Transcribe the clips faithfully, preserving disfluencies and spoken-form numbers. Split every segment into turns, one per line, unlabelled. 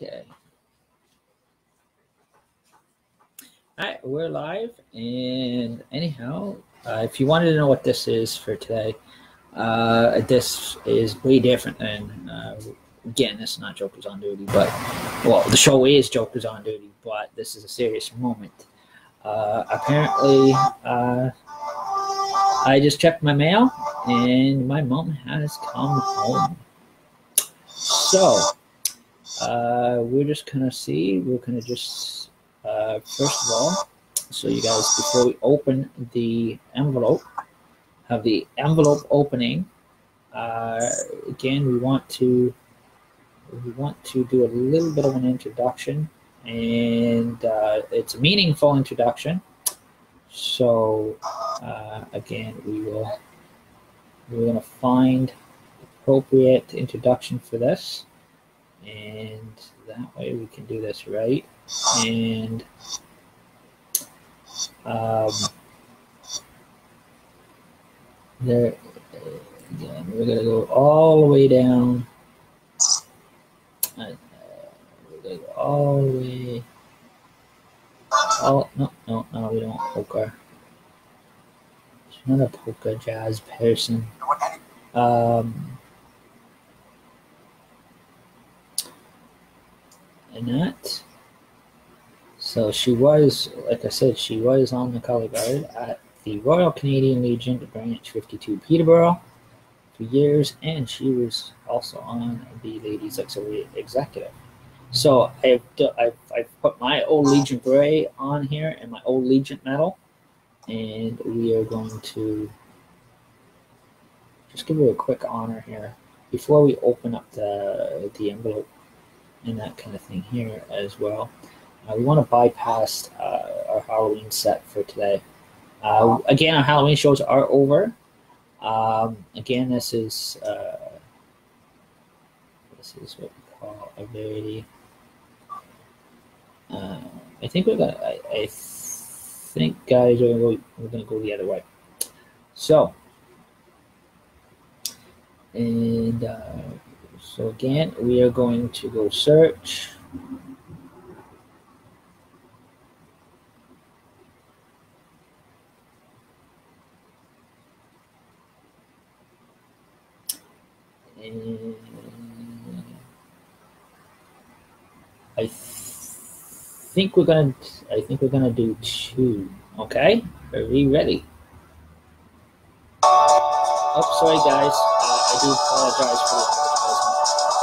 Okay. All right, we're live. And anyhow, uh, if you wanted to know what this is for today, uh, this is way different than, uh, again, this is not Jokers on Duty, but, well, the show is Jokers on Duty, but this is a serious moment. Uh, apparently, uh, I just checked my mail, and my mom has come home. So, uh, we're just going to see, we're going to just, uh, first of all, so you guys, before we open the envelope, have the envelope opening, uh, again, we want to, we want to do a little bit of an introduction, and uh, it's a meaningful introduction. So, uh, again, we will, we're going to find appropriate introduction for this, and that way we can do this right. And um, there, again, we're going to go all the way down. Uh, we're going to go all the way. Oh, no, no, no, we don't want polka. She's not a polka jazz person. Um, and that. So she was, like I said, she was on the color guard at the Royal Canadian Legion, Branch fifty-two, Peterborough, for years, and she was also on the Ladies Auxiliary Executive. So I've, I've, I've put my old Legion beret on here and my old Legion medal, and we are going to just give her a quick honor here before we open up the, the envelope and that kind of thing here as well. Uh, we want to bypass uh, our Halloween set for today. Uh, again, our Halloween shows are over. Um, again, this is uh, this is what we call a very. Uh, I think we're gonna. I, I think, guys, we're gonna, go, we're gonna go the other way. So, and uh, so again, we are going to go search. And I th think we're gonna. I think we're gonna do two. Okay, are we ready? Oh, sorry, guys. Uh, I do apologize for the advertisement.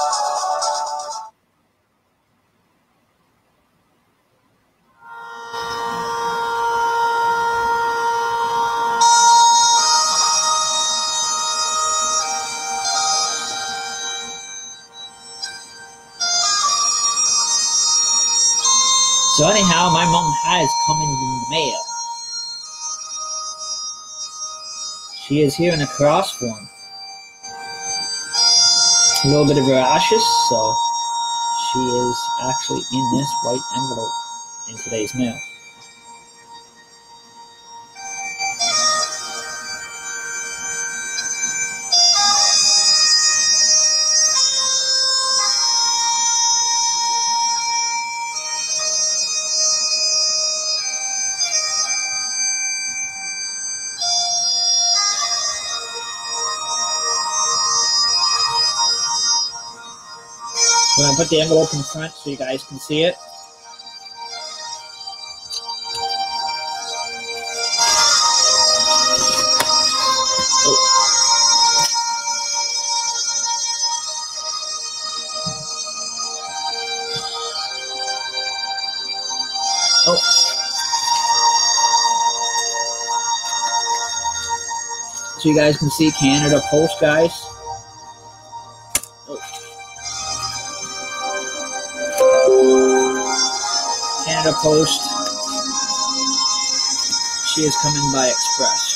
So anyhow, my mom has come in the mail. She is here in a cross form. A little bit of her ashes, so she is actually in this white envelope in today's mail. I'm going to put the envelope in front so you guys can see it. Oh. Oh. So you guys can see Canada Post, guys. Oh. Canada Post. She is coming by express.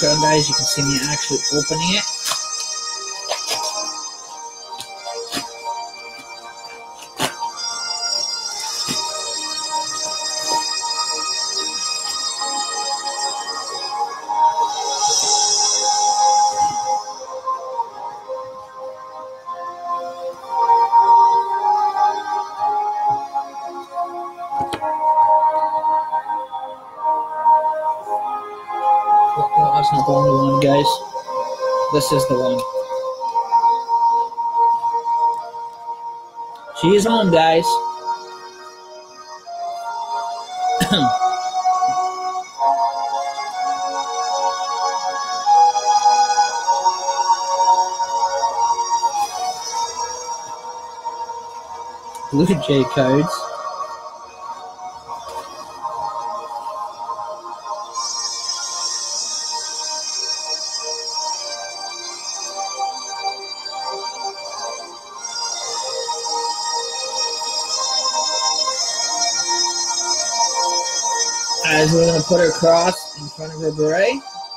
background, guys, you can see me actually opening it. No, that's not the only one, guys. This is the one. She is home, guys. Blue Jay cards. As we're going to put her cross in front of her beret.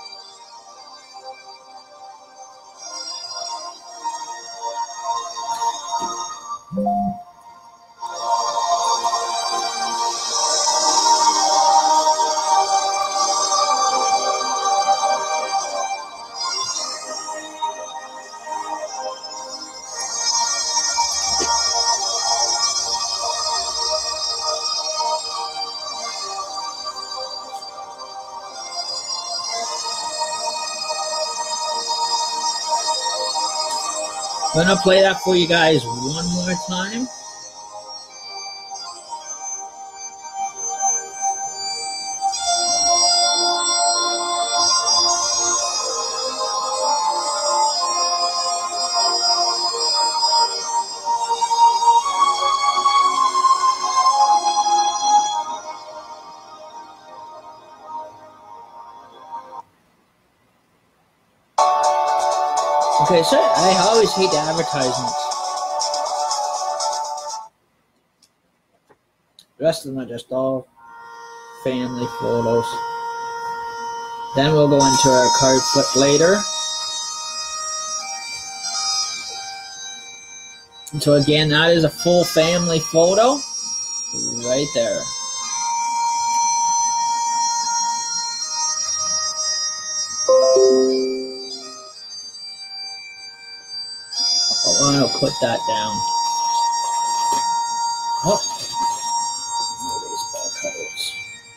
I'm going to play that for you guys one more time. Okay, so I always hate the advertisements. The rest of them are just all family photos. Then we'll go into our card flip later. And so again, that is a full family photo right there. I'll put that down. Oh, no baseball cards.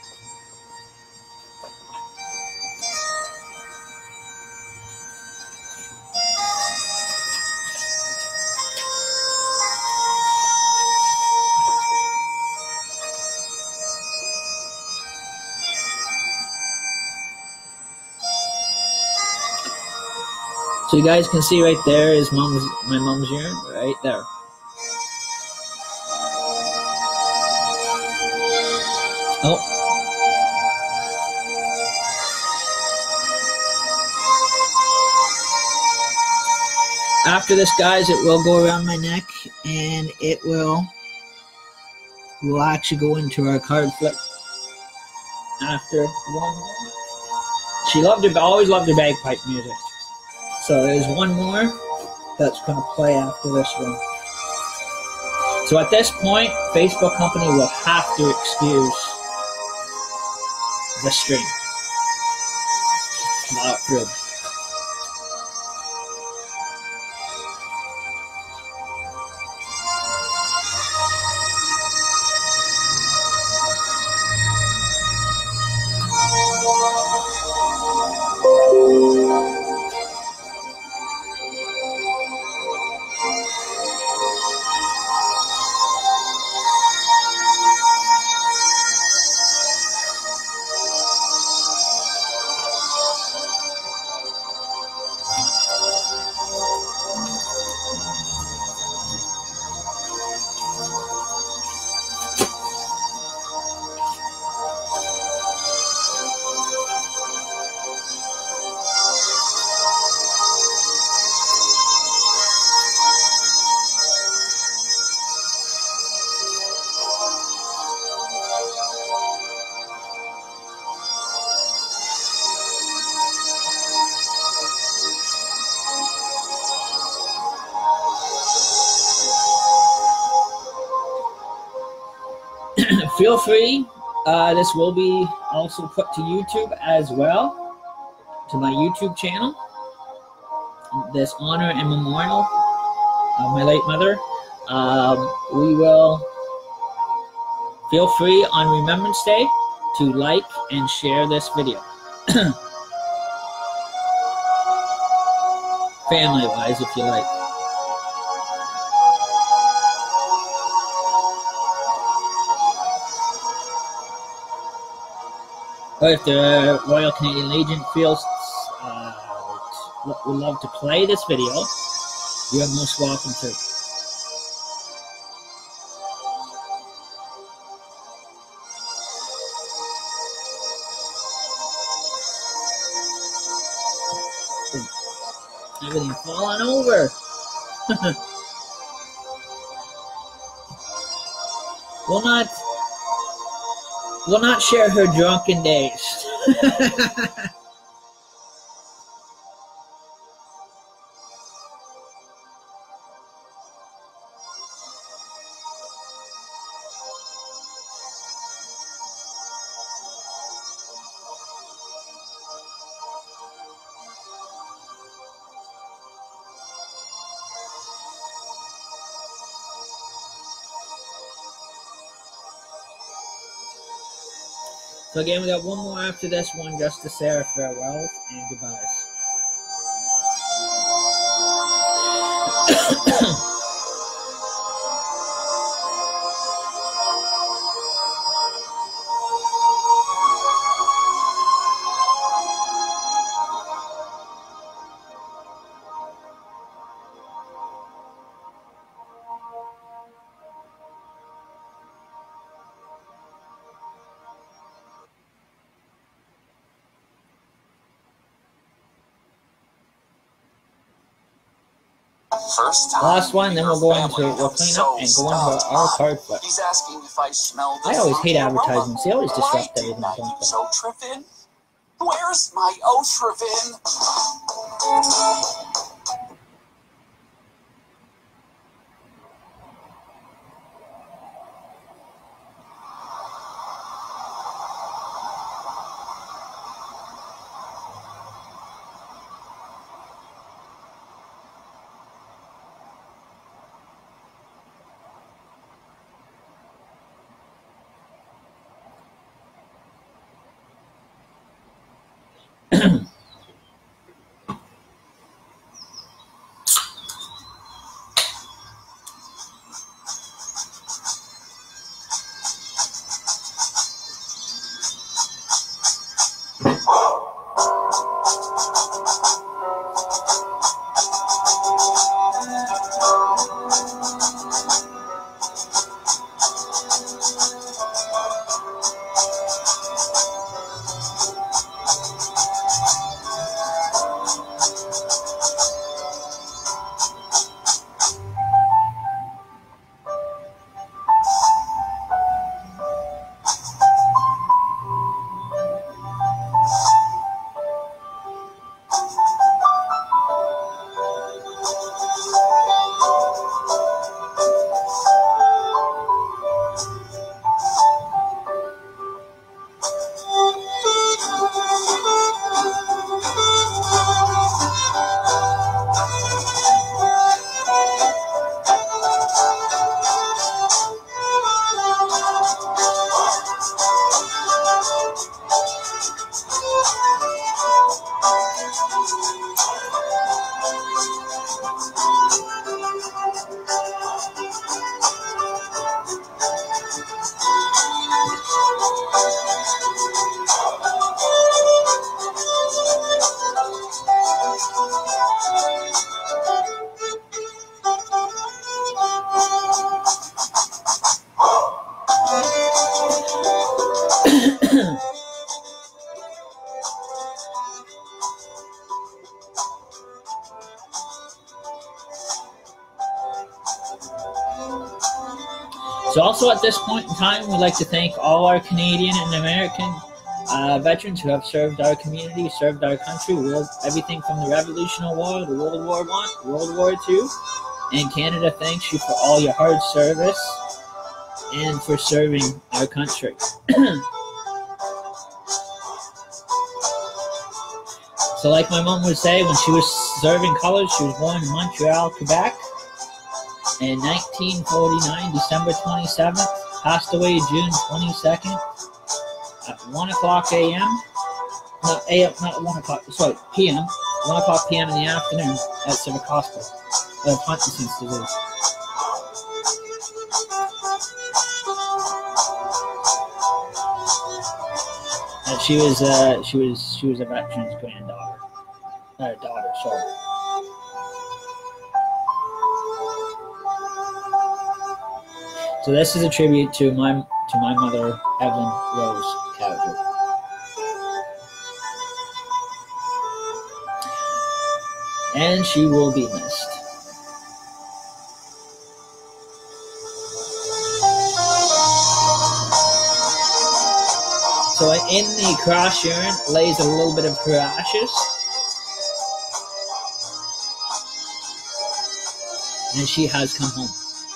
So you guys can see right there is mom's, my mom's urn right there. Oh. After this, guys, it will go around my neck and it will, we'll actually go into our card flip after one more. She loved her, always loved her bagpipe music. So there's one more that's going to play after this one. So at this point, Facebook company will have to excuse the stream. Not approved. feel free. Uh, this will be also put to YouTube as well, to my YouTube channel. This honor and memorial of my late mother. Um, we will feel free on Remembrance Day to like and share this video. Family-wise, if you like. But if the Royal Canadian Legion feels uh, would love to play this video, you are most welcome to. Everything falling over. Will not will not share her drunken days. So again, we got one more after this one just to say our farewells and goodbyes.
First time
Last one, then we'll go into
family,
we'll clean
so
up and go into our card flip.
He's asking if I smell the
I always hate
fruity aroma.
advertisements. They always disrupt
Why
everything,
didn't I
don't
use
they?
Otrivin? Where's my Otrivin?
So also at this point in time, we'd like to thank all our Canadian and American uh, veterans who have served our community, served our country, world, everything from the Revolutionary War to World War One, World War Two. And Canada thanks you for all your hard service and for serving our country. So like my mom would say, when she was serving colors, she was born in Montreal, Quebec in nineteen forty-nine, December twenty-seventh, passed away June twenty-second at one o'clock a m Not a m, not one o'clock, sorry, p m one o'clock p m in the afternoon at Civic Hospital of Huntington's disease. And she was, uh, she was, she was a veteran's granddaughter, uh, daughter, sorry. So this is a tribute to my to my mother, Evelyn Rose Cowger. And she will be missed. So in the cross urn lays a little bit of her ashes. And she has come home.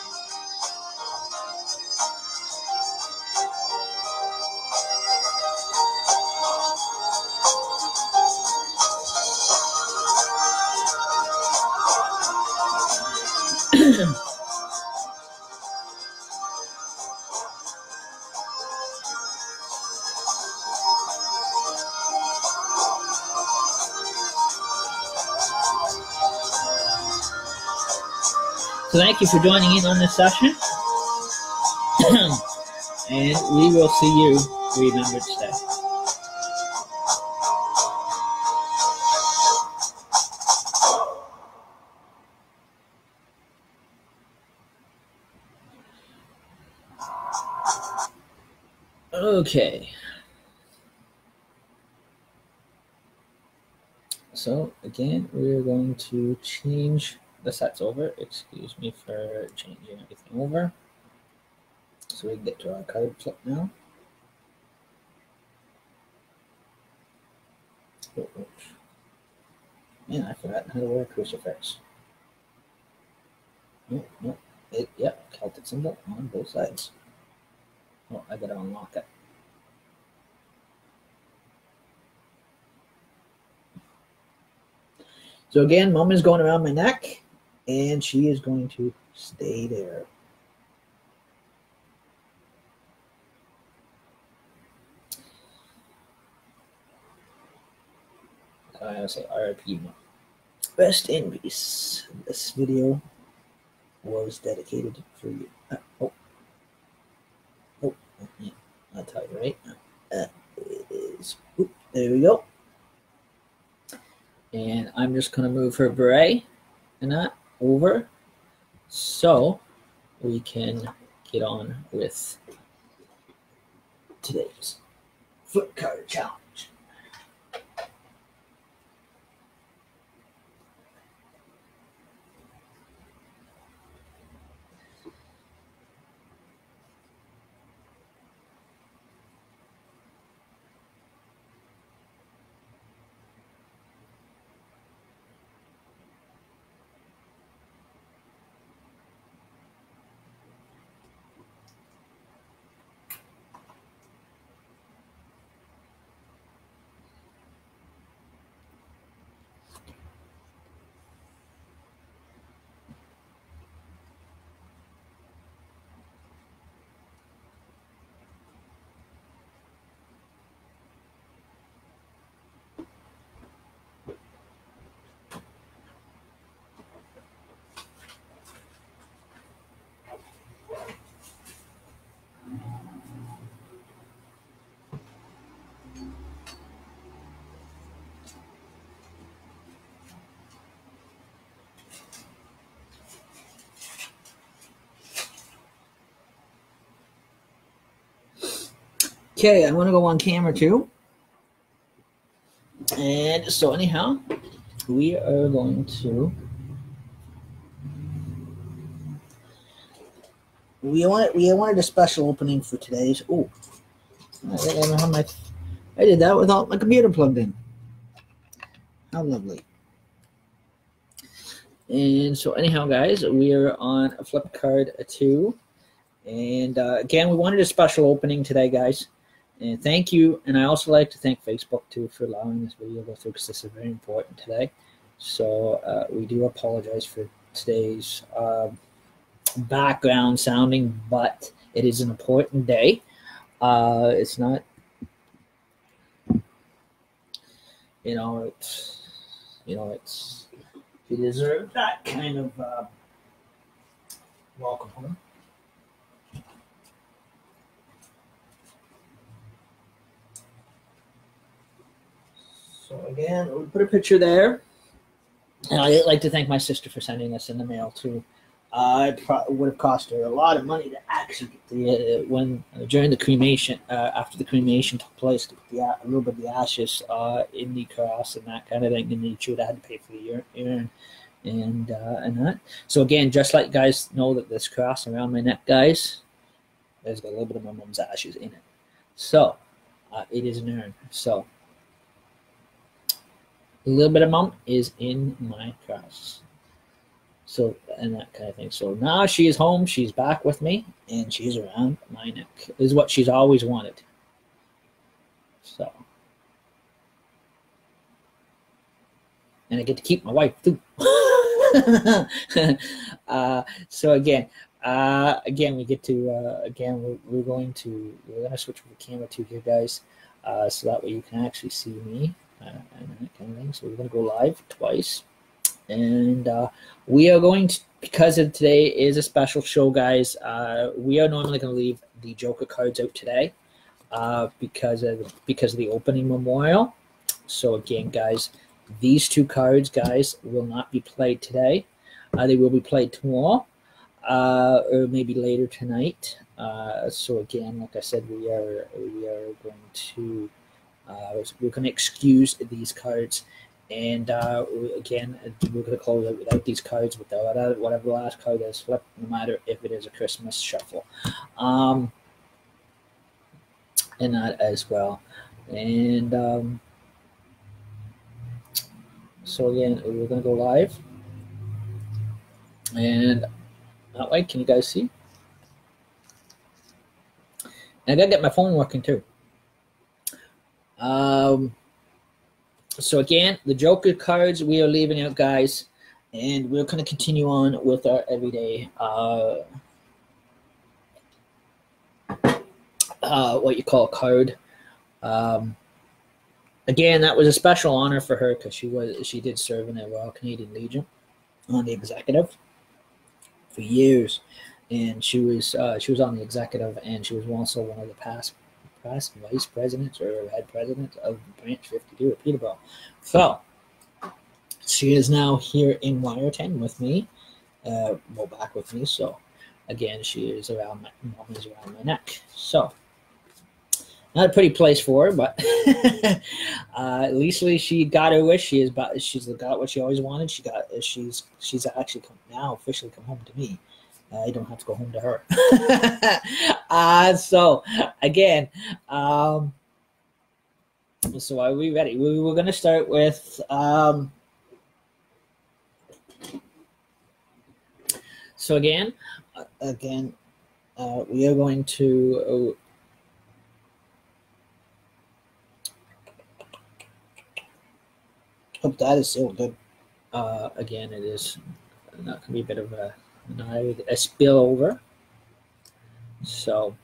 So thank you for joining in on this session. And we will see you Remembrance Day. Okay. So again, we're going to change the sets over. Excuse me for changing everything over. So we can get to our card flip now. Oh, oh. Man, I forgot how to wear a crucifix. No, no, it, yep, Celtic symbol on both sides. Oh, I gotta unlock it. So again, Mom is going around my neck, and she is going to stay there. I gotta say R I P Mom. Rest in peace. This video was dedicated for you. Uh, oh. Oh, yeah. I'll tell you right now. That is, oop, there we go. And I'm just going to move her beret and that over so we can get on with today's foot card challenge. Okay, I want to go on camera too. And so anyhow, we are going to we wanted we wanted a special opening for today's. Oh, I don't know how my I did that without my computer plugged in. How lovely. And so anyhow, guys, we are on a flip card two, And uh, again, we wanted a special opening today, guys. And thank you. And I also like to thank Facebook, too, for allowing this video to go through, because this is very important today. So uh, we do apologize for today's uh, background sounding, but it is an important day. Uh, it's not, you know, it's, you know, it's, you deserve that kind of uh, welcome home. So again, we'll put a picture there. And I'd like to thank my sister for sending this in the mail too. Uh, it pro- would have cost her a lot of money to actually get the uh, when uh, during the cremation, uh, after the cremation took place, to put the, a little bit of the ashes uh, in the cross and that kind of thing. And then she would have had to pay for the urn and uh, and that. So again, just let you guys know that this cross around my neck, guys, there's got a little bit of my mom's ashes in it. So uh, it is an urn. So. A little bit of mom is in my cross. So, and that kind of thing. So now she is home. She's back with me, and she's around my neck. This is what she's always wanted. So. And I get to keep my wife, too. uh, so, again, uh, again, we get to, uh, again, we're, we're going to, we're going to switch the camera to here, guys, uh, so that way you can actually see me. Uh, and that kind of thing. So we're going to go live twice, and uh, we are going to, because of today is a special show, guys. Uh, we are normally going to leave the Joker cards out today uh, because of because of the opening memorial. So again, guys, these two cards, guys, will not be played today. Uh, they will be played tomorrow, uh, or maybe later tonight. Uh, so again, like I said, we are we are going to. Uh, we're going to excuse these cards, and uh, we, again, we're going to close it without these cards, without whatever the last card is flipped, no matter if it is a Christmas shuffle, um, and that as well. And um, so again, we're going to go live, and that way, can you guys see? And I got to get my phone working too. Um, so again, the Joker cards we are leaving out, guys, and we're going to continue on with our everyday, uh, uh, what you call a card. Um, again, that was a special honor for her because she was she did serve in the Royal Canadian Legion on the executive for years, and she was uh, she was on the executive, and she was also one of the past. Past vice presidents or head president of Branch fifty-two at Peterborough. So she is now here in Wyerton with me, uh, well, back with me. So again, she is around my mom is around my neck. So not a pretty place for her, but uh, at least she got her wish. She is, about, she's got what she always wanted. She got she's she's actually come, now officially come home to me. I don't have to go home to her. uh, so, again, um, so are we ready? We, we're going to start with, um, so again, uh, again, uh, we are going to, uh, hope that is still good. Uh, again, it is not going to be a bit of a, a spillover. So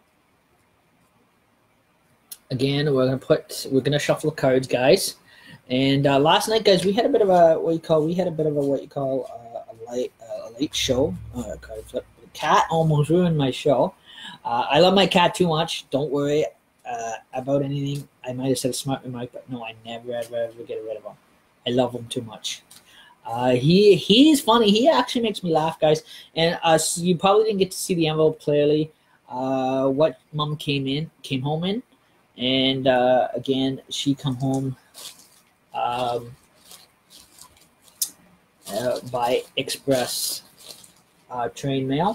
again, we're gonna put we're gonna shuffle the cards, guys. And uh, last night, guys, we had a bit of a what you call we had a bit of a what you call uh, a late uh, a late show. Uh, card flip. The cat almost ruined my show. Uh, I love my cat too much. Don't worry uh, about anything. I might have said a smart remark, but no, I never ever ever get rid of him. I love him too much. Uh, he he's funny. He actually makes me laugh, guys. And uh, so you probably didn't get to see the envelope clearly. Uh, what Mom came in, came home in, and uh, again, she come home um, uh, by express uh, train mail.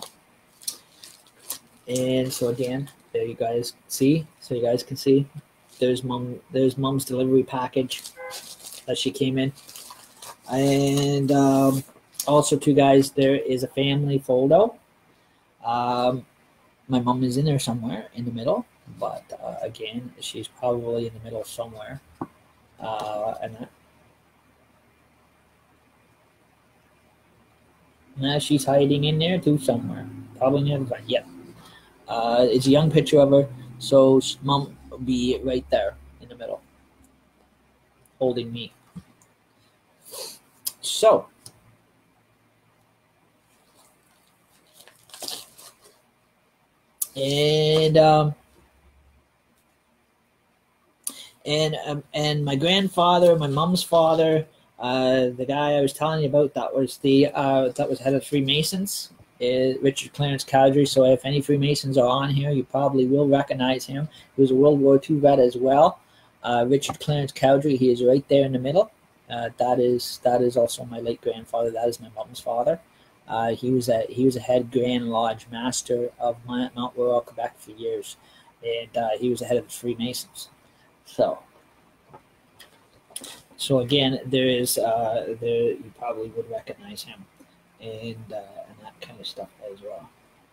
And so again, there you guys see. So you guys can see. There's mom. There's Mom's delivery package that she came in. And um, also, too, guys, there is a family photo. Um, my mom is in there somewhere in the middle, but uh, again, she's probably in the middle somewhere. Uh, and that, now she's hiding in there too somewhere, probably near the front. Yep. Uh, it's a young picture of her, so mom will be right there in the middle, holding me. So, and um, and um, and my grandfather, my mom's father, uh, the guy I was telling you about, that was the uh, that was head of Freemasons, is Richard Clarence Cowdery. So if any Freemasons are on here, you probably will recognize him. He was a World War Two vet as well. Uh, Richard Clarence Cowdery, he is right there in the middle. Uh, that is that is also my late grandfather. That is my mom's father. Uh, he was a he was a head Grand Lodge master of Mount Royal, Quebec for years, and uh, he was the head of the Freemasons. So, so again, there is uh, there you probably would recognize him, and uh, and that kind of stuff as well.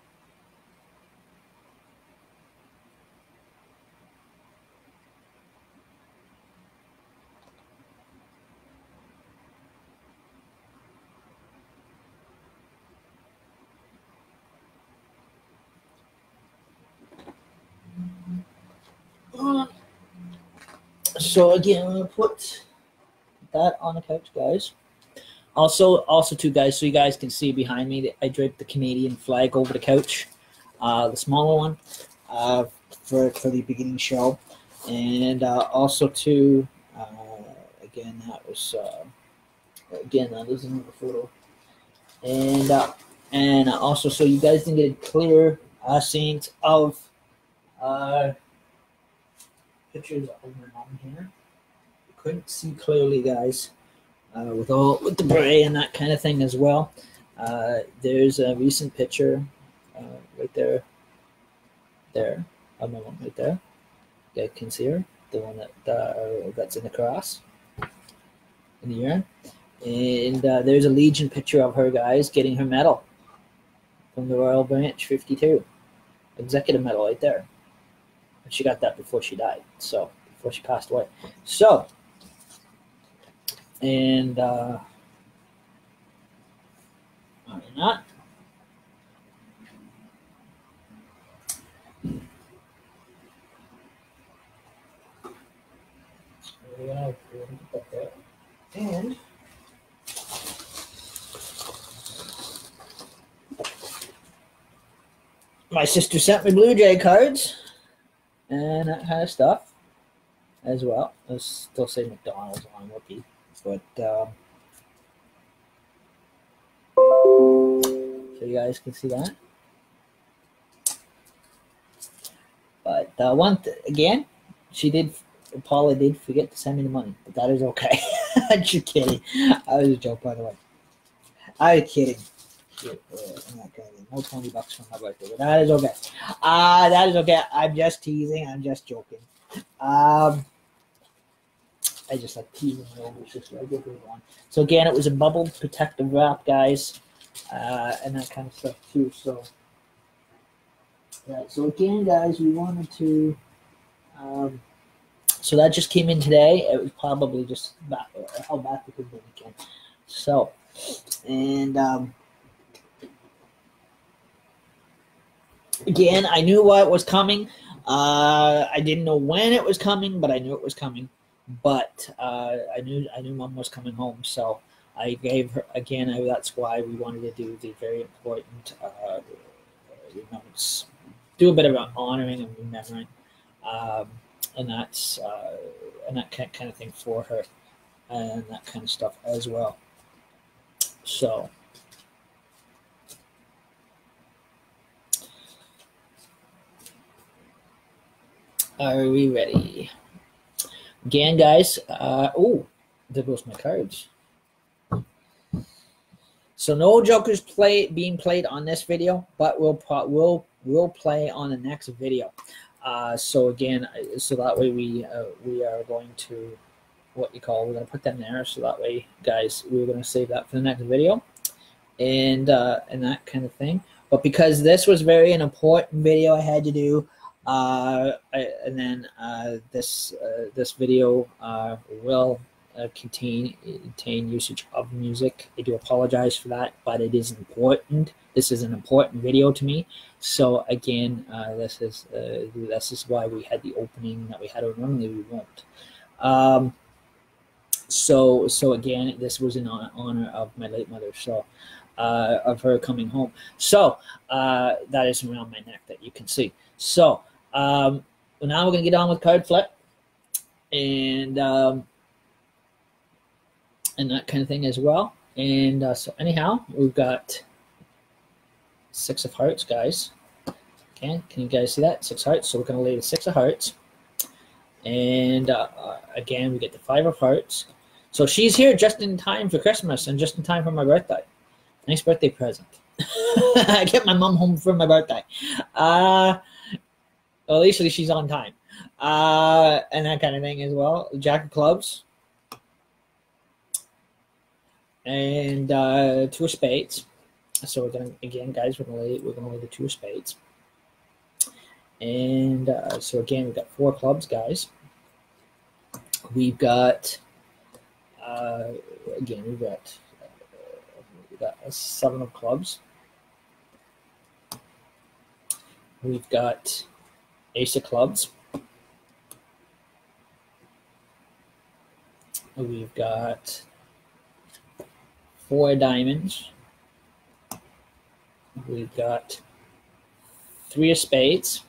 So again, I'm gonna put that on the couch, guys. Also, also too, guys, so you guys can see behind me, I draped the Canadian flag over the couch, uh, the smaller one, uh, for for the beginning show, and uh, also too, uh, again, that was uh, again that is another photo, and uh, and also so you guys can get a clear uh, scenes of uh, pictures of my mom here. You couldn't see clearly, guys. Uh, with all with the beret and that kind of thing as well. Uh, there's a recent picture uh, right there, there of my mom right there. You guys can see her, the one that uh, that's in the cross in the urn. And uh, there's a Legion picture of her, guys, getting her medal from the Royal Branch fifty-two, executive medal right there. And she got that before she died, so before she passed away. So. And uh, other than that, we're gonna put that there. And my sister sent me Blue Jay cards and that kind of stuff as well. I still say McDonald's on Whoopi. But um, so you guys can see that. But uh, one th again, she did. Paula did forget to send me the money, but that is okay. I'm just kidding. I was a joke, by the way. I was kidding. Shit, uh, I'm not kidding. No twenty bucks from my birthday, but that is okay. Uh, that is okay. I'm just teasing. I'm just joking. Um. I just like teasing my older sister. I give her one. So again, it was a bubbled protective wrap, guys, uh, and that kind of stuff too. So, yeah. So again, guys, we wanted to. Um, so that just came in today. It was probably just back, held back because of the weekend. So, and um, again, I knew what was coming. Uh, I didn't know when it was coming, but I knew it was coming. But uh, I knew I knew Mom was coming home, so I gave her again. I, that's why we wanted to do the very important, uh, you know, do a bit of honoring and remembering, um, and that's uh, and that kind kind of thing for her, and that kind of stuff as well. So. Are we ready? Again, guys, uh, oh, there goes my cards. So no Jokers play being played on this video, but we'll we'll we'll play on the next video. Uh, so again, so that way we uh, we are going to what you call we're going to put them there. So that way, guys, we're going to save that for the next video, and uh, and that kind of thing. but because this was very an important video I had to do, uh, I, and then uh, this uh, this video uh, will uh, contain contain usage of music. I do apologize for that, but it is important. This is an important video to me. So again, uh, this is uh, this is why we had the opening that we had. Normally we won't. Um, so so again, this was in honor of my late mother. So. Uh, of her coming home. So uh, that is around my neck that you can see. So um, now we're going to get on with card flip and um, and that kind of thing as well. And uh, so anyhow, we've got six of hearts, guys. Okay, can you guys see that? Six hearts. So we're going to lay the six of hearts. And uh, again, we get the five of hearts. So she's here just in time for Christmas and just in time for my birthday. Nice birthday present. I get my mom home for my birthday. Uh, well, at least she's on time. Uh, and that kind of thing as well. Jack of clubs. And uh, two of spades. So we're gonna again, guys, we're gonna lay we're gonna lay the two of spades. And uh, so again, we've got four clubs, guys. We've got uh, again, we've got. We've got a seven of clubs. We've got ace of clubs. We've got four diamonds. We've got three of spades.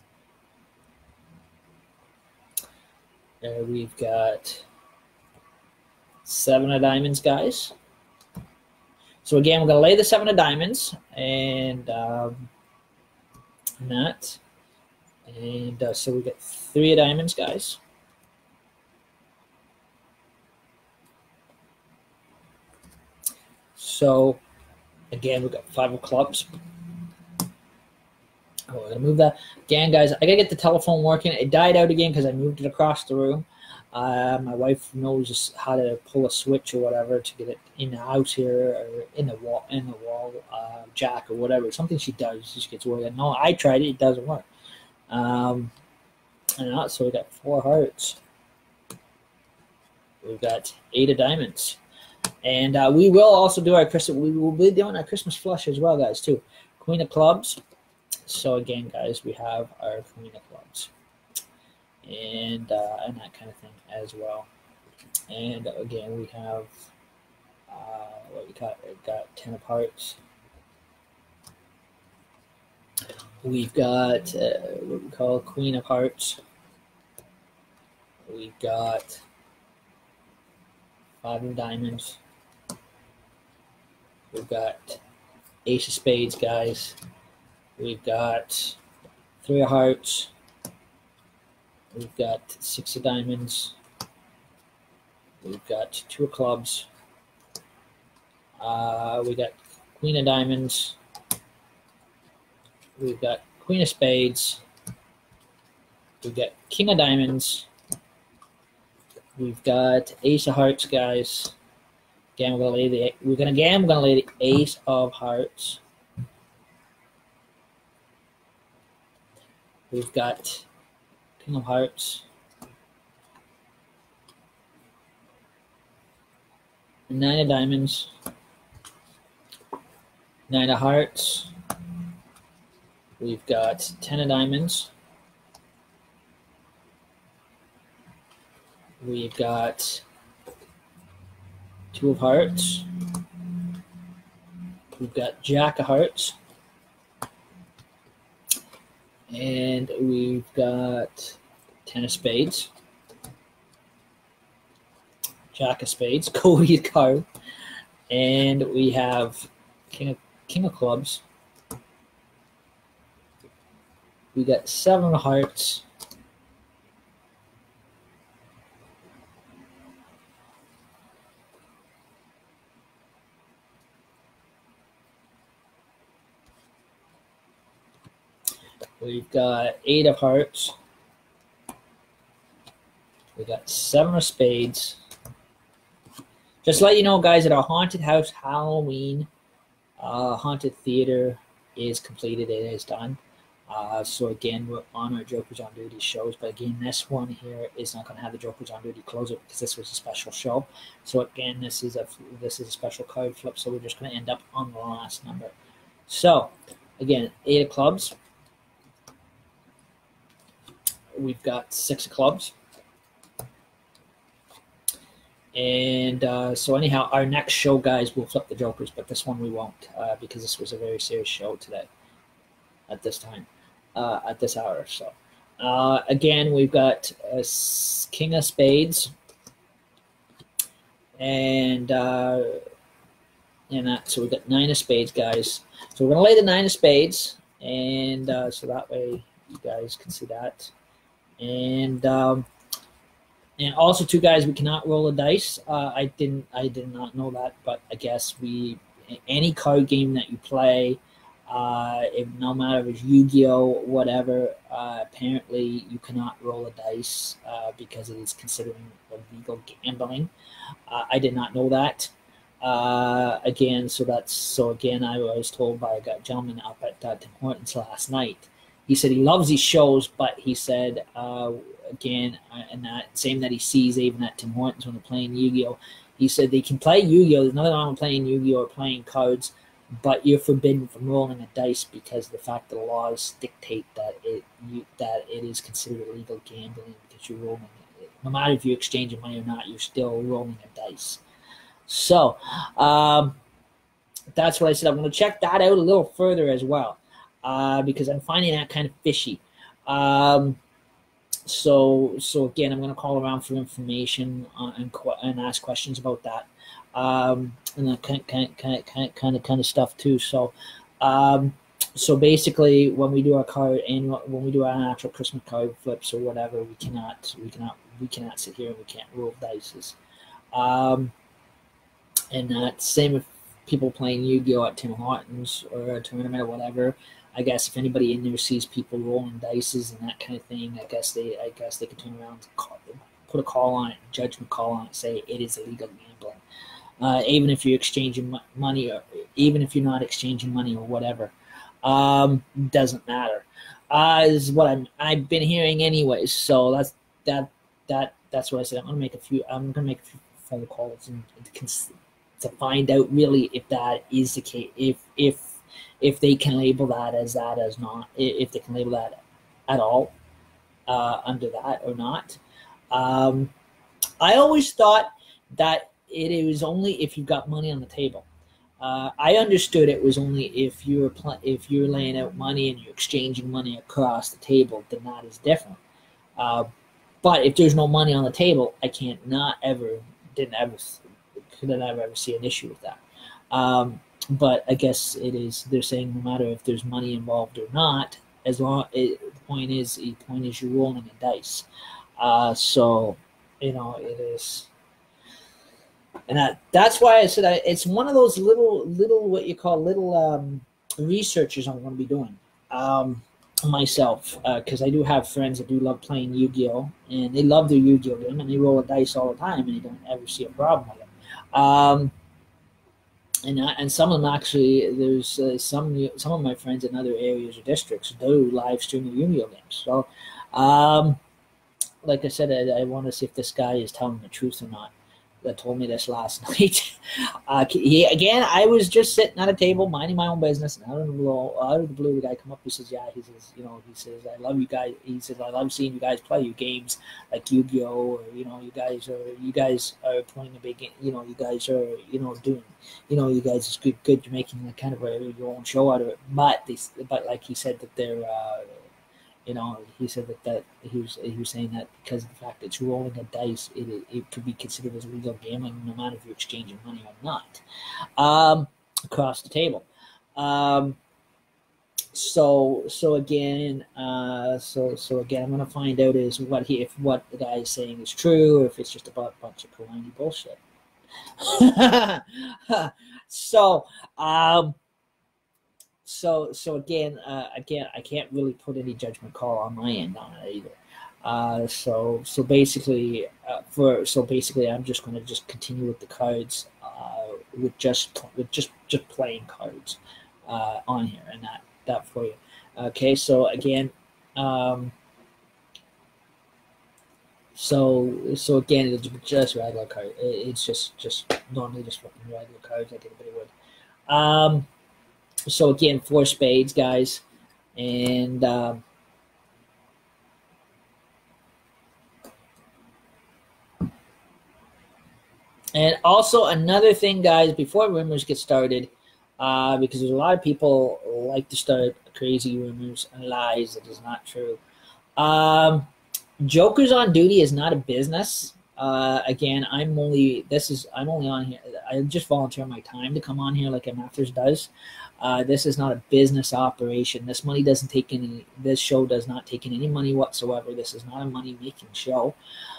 Uh, we've got seven of diamonds, guys. So again, we're going to lay the seven of diamonds and um, that. And uh, so we get three of diamonds, guys. So again, we've got five of clubs. Oh, we're going to move that. Again, guys, I got to get the telephone working. It died out again because I moved it across the room. Uh, my wife knows how to pull a switch or whatever to get it in the house here or in the wall, in the wall uh, jack or whatever. Something she does, she gets worried. No, I tried it; it doesn't work. Um, and so we got four hearts. We've got eight of diamonds, and uh, we will also do our Christmas. We will be doing our Christmas flush as well, guys. Too, Queen of clubs. So again, guys, we have our Queen of clubs. And uh, and that kind of thing as well. And again, we have uh, what we got. We've got ten of hearts. We've got uh, what we call Queen of hearts. We've got five of diamonds. We've got ace of spades, guys. We've got three of hearts. We've got six of diamonds. We've got two of clubs. Uh, we got queen of diamonds. We've got queen of spades. We've got king of diamonds. We've got ace of hearts, guys. Again, we're gonna lay the we're gonna again we're gonna lay the ace of hearts. We've got king of hearts. Nine of diamonds. Nine of hearts. We've got ten of diamonds. We've got two of hearts. We've got jack of hearts. And we've got ten of spades. Jack of spades, Cody's card. And we have king of, king of clubs. We got seven of hearts. We've got eight of hearts. We got seven of spades. Just to let you know, guys, at our haunted house Halloween, uh, haunted theater is completed. It is done. Uh, so again, we're on our Jokers on Duty shows, but again, this one here is not going to have the Jokers on Duty closer because this was a special show. So again, this is a this is a special card flip. So we're just going to end up on the last number. So again, eight of clubs. We've got six of clubs. And uh, so anyhow, our next show, guys, we'll flip the Jokers, but this one we won't uh, because this was a very serious show today at this time. Uh, at this hour. So uh, again, we've got a King of Spades, and uh, and that. So we've got Nine of Spades, guys. So we're gonna lay the Nine of Spades, and uh, so that way you guys can see that. And um, and also, too, guys, we cannot roll a dice. Uh, I didn't, I did not know that, but I guess we any card game that you play. Uh, if no matter if it's Yu-Gi-Oh, whatever, uh, apparently you cannot roll a dice uh, because it is considered illegal gambling. Uh, I did not know that. Uh, again, so that's so again, I was told by a gentleman up at uh, Tim Hortons last night. He said he loves these shows, but he said uh, again, uh, and that same that he sees even at Tim Hortons when they're playing Yu-Gi-Oh. He said they can play Yu-Gi-Oh. There's nothing wrong with playing Yu-Gi-Oh or playing cards. But you're forbidden from rolling a dice because of the fact that the laws dictate that it you, that it is considered illegal gambling because you're rolling it. No matter if you're exchanging money or not, you're still rolling a dice. So um, that's what I said. I'm going to check that out a little further as well uh, because I'm finding that kind of fishy. Um, so so again, I'm going to call around for information uh, and and ask questions about that. Um, and that kind, kind, kind, kind, kind of, kind of stuff too. So, um, so basically, when we do our card annual, when we do our actual Christmas card flips or whatever, we cannot, we cannot, we cannot sit here and we can't roll dice. Um, and that same with people playing Yu-Gi-Oh at Tim Hortons or a tournament or whatever. I guess if anybody in there sees people rolling dice and that kind of thing, I guess they, I guess they can turn around and call, put a call on it, judgment call on it, say it is illegal gambling. Uh, even if you're exchanging money, or even if you're not exchanging money or whatever, um, doesn't matter. Uh, is what I'm I've been hearing anyways. So that's that that that's what I said. I'm gonna make a few. I'm gonna make a few phone calls and, and to find out really if that is the case. If if if they can label that as that as not. If they can label that at all uh, under that or not. Um, I always thought that. It was only if you got money on the table. Uh, I understood it was only if you were pl- if you're laying out money and you're exchanging money across the table, then that is different. Uh, but if there's no money on the table, I can't not ever didn't ever could never ever see an issue with that. Um, but I guess it is. They're saying no matter if there's money involved or not, as long it, the point is the point is you're rolling a dice. Uh, so you know it is. And that, that's why I said I, it's one of those little, little what you call little um, researches I'm going to be doing um, myself because uh, I do have friends that do love playing Yu-Gi-Oh! And they love their Yu-Gi-Oh! Game and they roll a dice all the time and they don't ever see a problem with it. Um, and I, and some of them actually, there's uh, some some of my friends in other areas or districts do live stream their Yu-Gi-Oh! Games. So, um, like I said, I, I want to see if this guy is telling the truth or not. That told me this last night. uh, he, again, I was just sitting at a table, minding my own business, and out of the blue, out of the blue, the guy come up. He says, "Yeah," he says, "You know," he says, "I love you guys." He says, "I love seeing you guys play your games like Yu-Gi-Oh! Or you know, you guys are you guys are playing a big, you know, you guys are you know doing, you know, you guys is good. Good, you're making a kind of a, your own show out of it." But they, but like he said that they're. Uh, You know, he said that, that he was he was saying that because of the fact that it's rolling a dice, it it could be considered as illegal gambling, no matter if you're exchanging money or not, um, across the table. Um, so so again, uh, so so again, I'm gonna find out is what he if what the guy is saying is true, or if it's just a bunch of Kalani bullshit. so. Um, So, so again, uh, again, I can't really put any judgment call on my end on it either. Uh, so, so basically, uh, for so basically, I'm just going to just continue with the cards, uh, with just with just just playing cards, uh, on here and that that for you. Okay, so again, um, so so again, it's just regular cards. It's just just normally just fucking regular cards like anybody would. Um, so again, four spades, guys, and um, and also another thing, guys, before rumors get started, uh, because there's a lot of people like to start crazy rumors and lies that is not true. Um, Jokers on Duty is not a business. Uh, again, I'm only this is I'm only on here. I just volunteer my time to come on here like M Fers does. Uh, this is not a business operation. This money doesn't take any. This show does not take in any money whatsoever. This is not a money making show.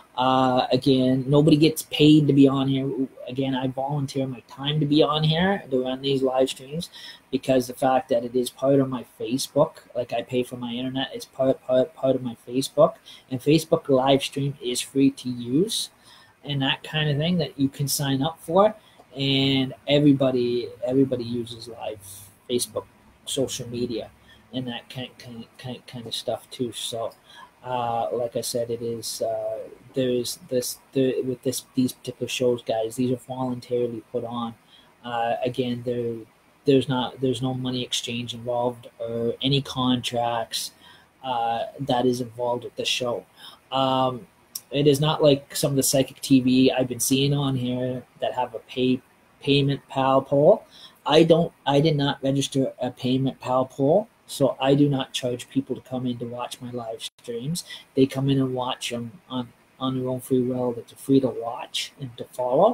Uh, again, nobody gets paid to be on here. Again, I volunteer my time to be on here to run these live streams because the fact that it is part of my Facebook, like I pay for my internet, it's part, part, part of my Facebook. And Facebook live stream is free to use and that kind of thing that you can sign up for. And everybody everybody uses live Facebook, social media, and that kind, kind, kind, kind of stuff too. So, Uh, like I said, it is uh, there's this there, with this these particular shows, guys. These are voluntarily put on. Uh, again, there there's not there's no money exchange involved or any contracts uh, that is involved with the show. Um, it is not like some of the Psychic T V I've been seeing on here that have a pay payment pal poll. I don't. I did not register a payment pal poll. So I do not charge people to come in to watch my live streams. They come in and watch them on, on their own free will. That they're free to watch and to follow.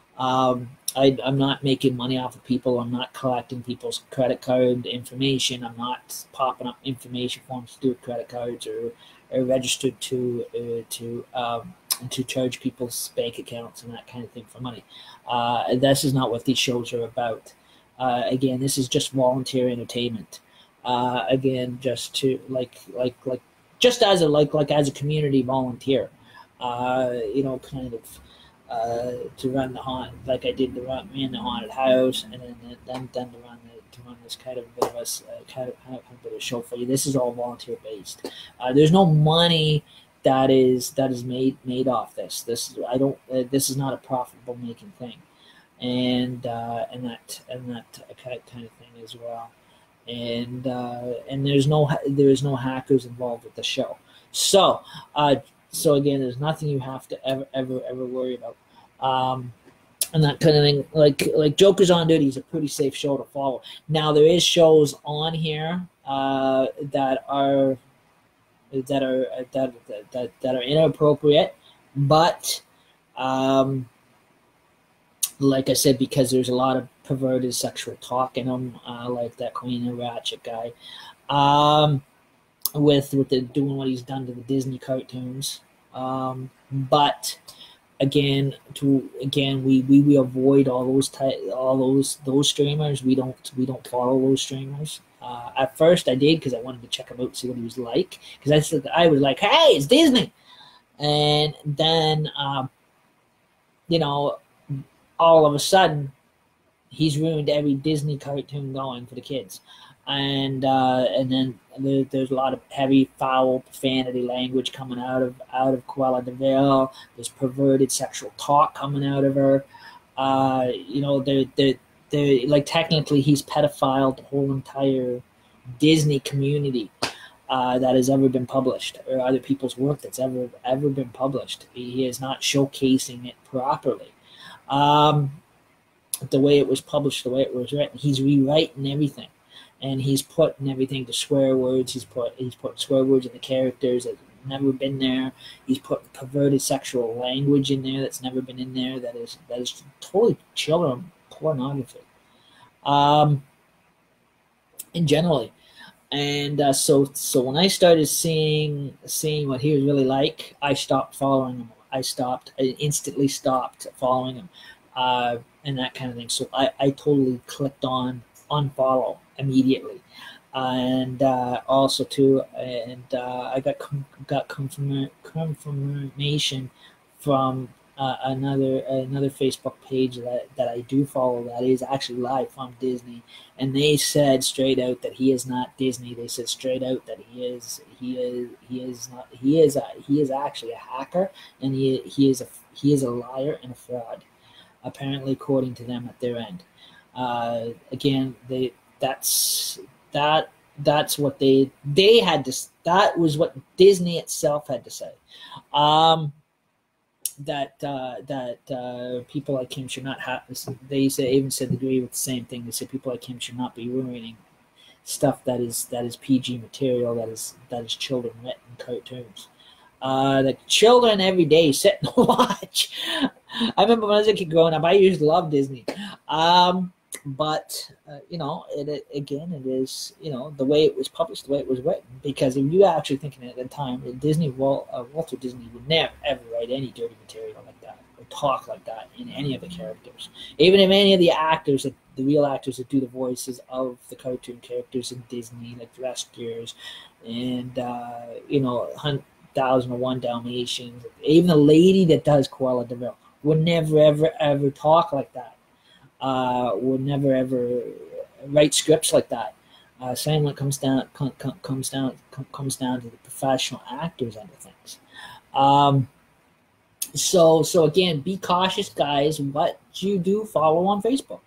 Um, I, I'm not making money off of people. I'm not collecting people's credit card information. I'm not popping up information forms to do with credit cards or, or registered to uh, to um, to charge people's bank accounts and that kind of thing for money. Uh, this is not what these shows are about. Uh, again, this is just volunteer entertainment. Uh, again, just to like, like, like, just as a like, like as a community volunteer, uh, you know, kind of uh, to run the haunt, like I did to run in the haunted house, and then then, then to run the, to run this kind of bit of a uh, kind of kind of, kind of bit of a show for you. This is all volunteer based. Uh, there's no money that is that is made made off this. This I don't. Uh, this is not a profitable making thing, and uh, and that and that kind of thing as well. And uh, and there's no there is no hackers involved with the show. So uh, so again, there's nothing you have to ever ever ever worry about, um, and that kind of thing. Like like Jokers on Duty is a pretty safe show to follow. Now there is shows on here uh, that are that are that that that are inappropriate, but um, like I said, because there's a lot of perverted sexual talk in them, uh, like that Queen and Ratchet guy, um, with with the doing what he's done to the Disney cartoons. Um, but again, to again, we, we, we avoid all those ty- all those those streamers. We don't we don't follow those streamers. Uh, at first, I did because I wanted to check him out, see what he was like. Because I said I was like, hey, it's Disney, and then um, you know, all of a sudden, he's ruined every Disney cartoon going for the kids, and uh, and then there, there's a lot of heavy, foul, profanity language coming out of out of Cruella de Vil. There's perverted sexual talk coming out of her. Uh, you know, they're they they like technically he's pedophile the whole entire Disney community uh, that has ever been published, or other people's work that's ever ever been published. He is not showcasing it properly. Um, the way it was published, the way it was written, he's rewriting everything, and he's putting everything to swear words. He's put he's put swear words in the characters that have never been there. He's put perverted sexual language in there that's never been in there. That is that is totally children pornography, um, and generally, and uh, so so when I started seeing seeing what he was really like, I stopped following him. I stopped. I instantly stopped following him. Uh, and that kind of thing. So I, I totally clicked on unfollow immediately. And uh, also too, and uh, I got com- got confirm- confirmation from uh, another another Facebook page that, that I do follow that is actually live from Disney, and they said straight out that he is not Disney. They said straight out that he is he is he is not he is a, he is actually a hacker, and he he is a he is a liar and a fraud, apparently according to them at their end. Uh, again, they that's that that's what they they had to that was what Disney itself had to say. Um, that uh, that uh, people like him should not have. They say, even said they agree with the same thing. They said people like him should not be ruining stuff that is that is P G material, that is that is children written cartoons. Uh, the children every day sit and watch. I remember when I was a kid growing up, I used to love Disney. Um, but uh, you know, it, it again, it is, you know, the way it was published, the way it was written. Because if you actually thinking at the time, Disney, Walt, uh, Walter Disney would never ever write any dirty material like that or talk like that in any of the characters. Even if any of the actors, that the real actors that do the voices of the cartoon characters in Disney, like the Rescuers, and uh, you know, Hunt Thousand and One Dalmatians, even the lady that does Cruella de Vil would never ever ever talk like that. Uh, would never ever write scripts like that. Uh, same when it comes down com, com, comes down com, comes down to the professional actors end of things. Um, so so again, be cautious, guys. What you do follow on Facebook,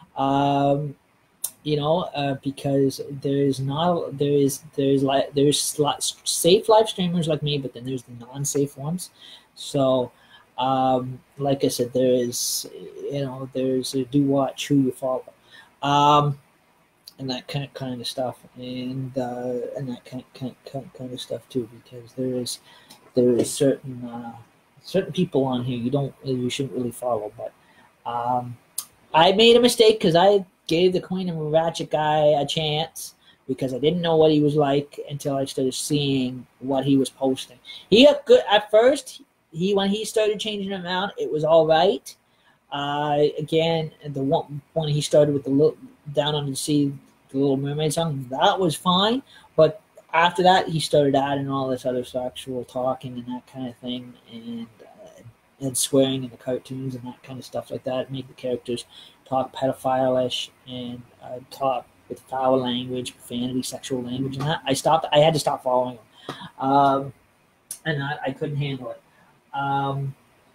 um, you know, uh, because there's not there is there's like there's safe live streamers like me, but then there's the non-safe ones. So. Um, like I said, there is, you know, there's a do watch who you follow, um, and that kind of kind of stuff, and uh, and that kind of, kind of kind of stuff too, because there is there is certain uh, certain people on here you don't you shouldn't really follow. But um, I made a mistake because I gave the Queen and Ratchet guy a chance, because I didn't know what he was like until I started seeing what he was posting. He had good at first. He when he started changing them out, it was all right. Uh, again, the one when he started with the little, Down Under the Sea, the Little Mermaid song, that was fine. But after that, he started adding all this other sexual talking and that kind of thing, and uh, and swearing in the cartoons and that kind of stuff like that. Make the characters talk pedophile-ish and uh, talk with foul language, profanity, sexual language, and that. I stopped. I had to stop following him, um, and I, I couldn't handle it. Um,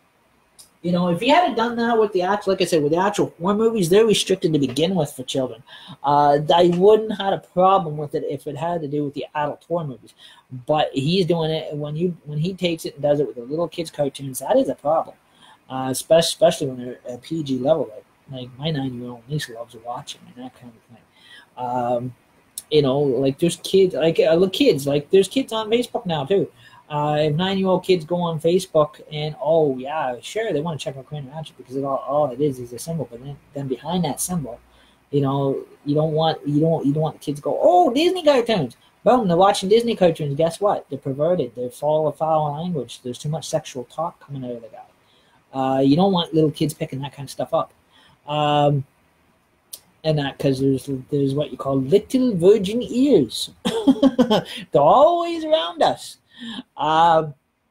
you know, if he hadn't done that with the actual, like I said, with the actual horror movies, they're restricted to begin with for children. Uh, I wouldn't have had a problem with it if it had to do with the adult horror movies. But he's doing it when you when he takes it and does it with the little kids' cartoons. That is a problem, uh, especially especially when they're at P G level. Like, like my nine-year-old niece loves watching and that kind of thing. Um, you know, like there's kids, like uh, look, kids, like there's kids on Facebook now too. Uh, if nine-year-old kids go on Facebook and, oh, yeah, sure, they want to check out Queen and Ratchet because it all, all it is is a symbol. But then, then behind that symbol, you know, you don't want you don't you don't want the kids to go, oh, Disney cartoons. Boom, they're watching Disney cartoons. Guess what? They're perverted. They're full of foul language. There's too much sexual talk coming out of the guy. Uh, you don't want little kids picking that kind of stuff up. Um, and that because there's there's what you call little virgin ears. They're always around us. Um,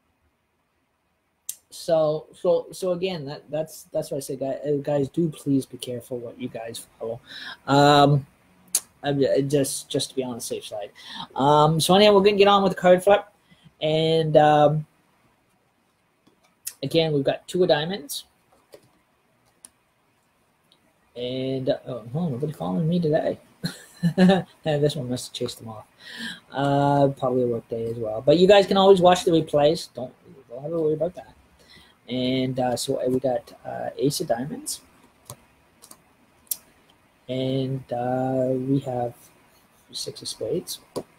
so, so, so again, that, that's, that's what I say, guys, guys, do please be careful what you guys follow. Um, just, just to be on the safe side. Um, so anyhow, we're going to get on with the card flip. And, um, again, we've got two of diamonds. And, uh, oh, no, nobody following me today. This one must have chased them off. Uh, probably a work day as well. But you guys can always watch the replays. Don't, don't ever worry about that. And uh, so we got uh, Ace of Diamonds. And uh, we have Six of Spades.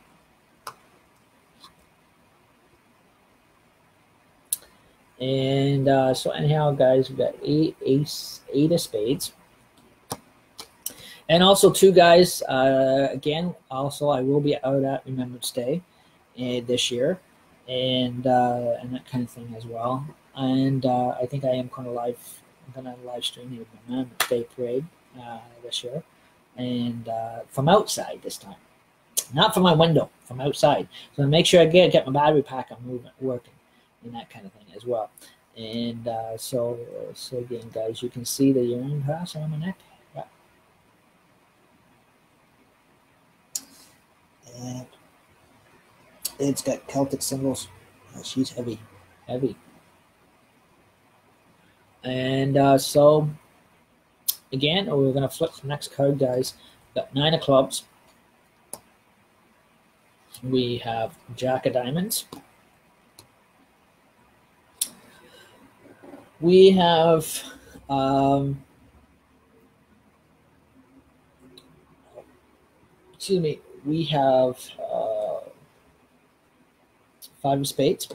And uh, so anyhow, guys, we got eight, ace, eight of Spades. And also, too, guys, uh, again, also, I will be out at Remembrance Day uh, this year, and uh, and that kind of thing as well. And uh, I think I am going to live, I'm going to live stream the Remembrance Day parade uh, this year, and uh, from outside this time, not from my window, from outside. So make sure I get get my battery pack on moving, working, and that kind of thing as well. And uh, so, so again, guys, you can see the urine pass on the neck. Yeah. And it's got Celtic symbols. Oh, she's heavy, heavy. And uh, so, again, we're going to flip the next card, guys. Got nine of clubs. We have Jack of diamonds. We have um, excuse me. We have uh, five of spades.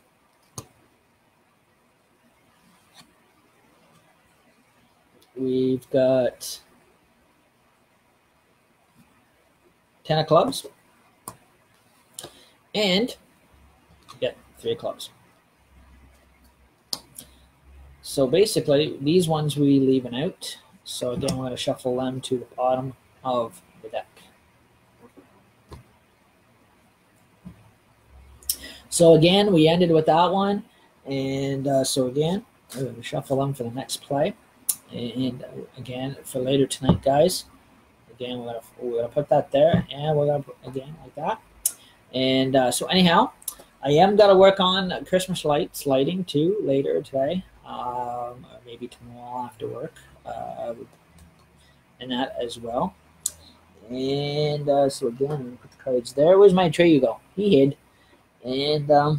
We've got ten of clubs. And we get three of clubs. So basically, these ones we leaving out. So again, we're going to shuffle them to the bottom of the deck. So again, we ended with that one. And uh, so again, we're going to shuffle them for the next play. And uh, again, for later tonight, guys, again, we're going to, we're going to put that there. And we're going to put, again, like that. And uh, so anyhow, I am going to work on Christmas lights, lighting too, later today. Um, maybe tomorrow after work. Uh, and that as well. And uh, so again, I'm going to put the cards there. Where's my tray you go? He hid. And um,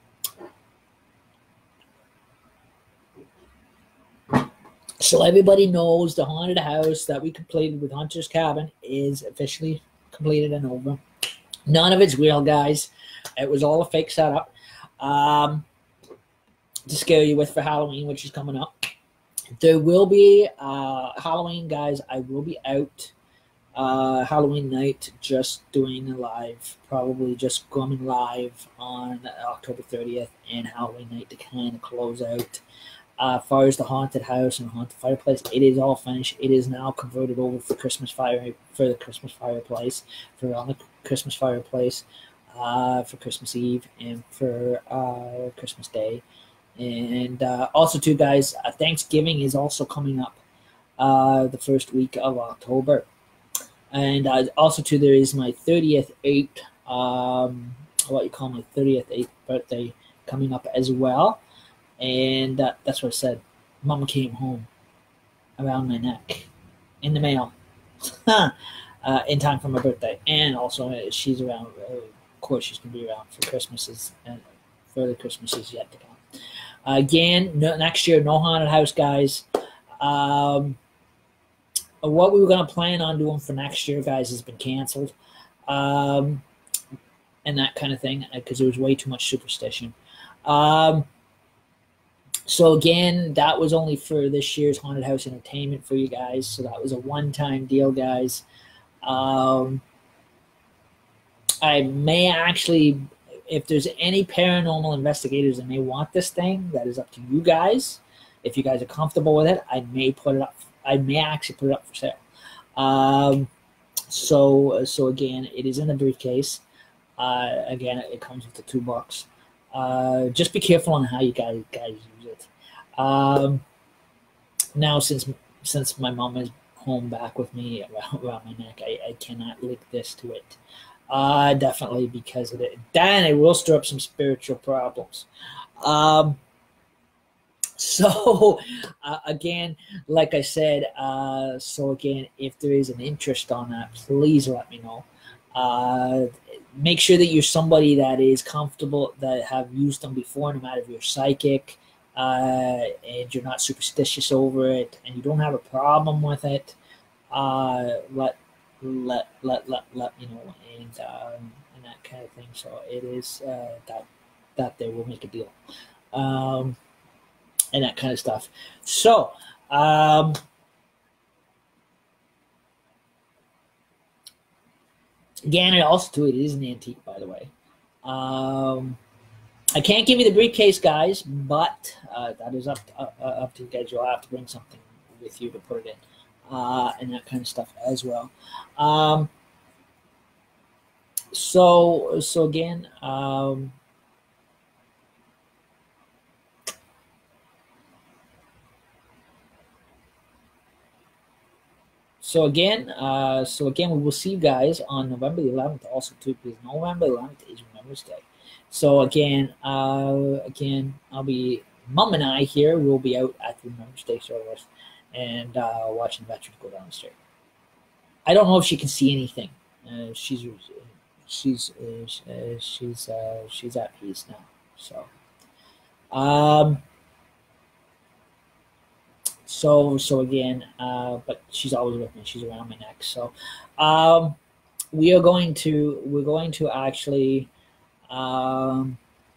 so everybody knows the haunted house that we completed with Hunter's Cabin is officially completed and over. None of it's real, guys. It was all a fake setup um, to scare you with for Halloween, which is coming up. There will be uh, Halloween, guys. I will be out uh, Halloween night just doing a live, probably just going live on October thirtieth and Halloween night to kind of close out. Uh, as far as the haunted house and haunted fireplace, it is all finished. It is now converted over for Christmas fire for the Christmas fireplace, for on the Christmas fireplace, uh, for Christmas Eve and for uh, Christmas Day, and uh, also too, guys, uh, Thanksgiving is also coming up, uh, the first week of October, and uh, also too, there is my thirtieth eighth, um, what you call my thirtieth eighth birthday coming up as well. And uh, that's what I said. Mama came home around my neck in the mail uh, in time for my birthday. And also, uh, she's around. Uh, of course, she's going to be around for Christmases and further Christmases yet to come. Uh, again, no, next year, no haunted house, guys. Um, what we were going to plan on doing for next year, guys, has been canceled. Um, and that kind of thing, because there was way too much superstition. Um, So again, that was only for this year's haunted house entertainment for you guys. So that was a one-time deal, guys. Um, I may actually, if there's any paranormal investigators that may want this thing, that is up to you guys. If you guys are comfortable with it, I may put it up. I may actually put it up for sale. Um, so, so again, it is in the briefcase. Uh, again, it comes with the two bucks. Uh, just be careful on how you guys guys use it. Um, now, since since my mom is home back with me around, around my neck, I, I cannot link this to it. Uh, definitely because of it. Then it will stir up some spiritual problems. Um, so uh, again, like I said, uh, so again, if there is an interest on that, please let me know. Uh, make sure that you're somebody that is comfortable, that have used them before, no matter if you're psychic, uh, and you're not superstitious over it, and you don't have a problem with it. Uh, let let let let let me know, and um, and that kind of thing. So it is uh, that that they will make a deal, um, and that kind of stuff. So. Um, Again, it also too, it is an antique, by the way. Um, I can't give you the briefcase, guys, but uh, that is up to, uh, up to you guys. You'll have to bring something with you to put it in, uh, and that kind of stuff as well. Um, so, so again, um, so again, uh, so again, we will see you guys on November the eleventh. Also, too, because November eleventh is Remembrance Day. So again, uh, again, I'll be Mom and I here. We'll be out at the Remembrance Day service and uh, watching veterans go down the street. I don't know if she can see anything. Uh, she's she's uh, she's uh, she's at peace now. So, um, so so again, uh, but she's always with me. She's around my neck. So, um, we are going to we're going to actually. Um,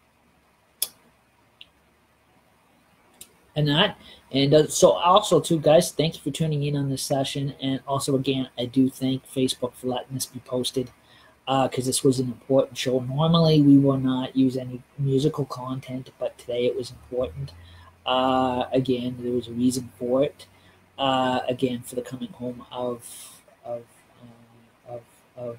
and that and uh, so also too, guys, thank you for tuning in on this session. And also again, I do thank Facebook for letting this be posted, because uh, this was an important show. Normally we will not use any musical content, but today it was important. Uh, again, there was a reason for it. Uh, again, for the coming home of of uh, of of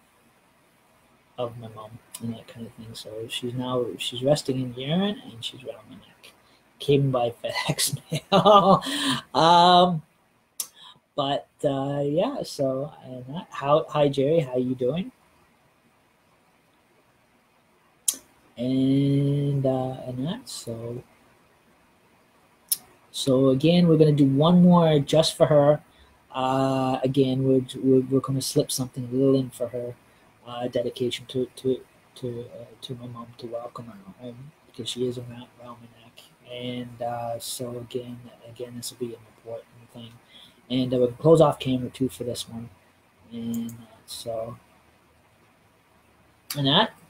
of my mom and that kind of thing. So she's now she's resting in urine and she's around my neck. Came by FedEx mail. um, but uh, yeah. So and that, how hi Jerry, how you doing? And uh, and that so. So again, we're gonna do one more just for her. Uh, again, we're we're, we're gonna slip something little in for her. Uh, dedication to to to uh, to my mom, to welcome her home, because she is around around my neck. And uh, so again, again, this will be an important thing. And uh, we'll close off camera too for this one. And uh, so, and that